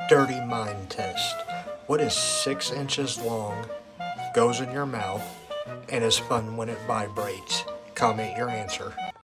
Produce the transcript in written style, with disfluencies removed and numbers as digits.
Dirty mind test. What is 6 inches long, goes in your mouth, and is fun when it vibrates? Comment your answer.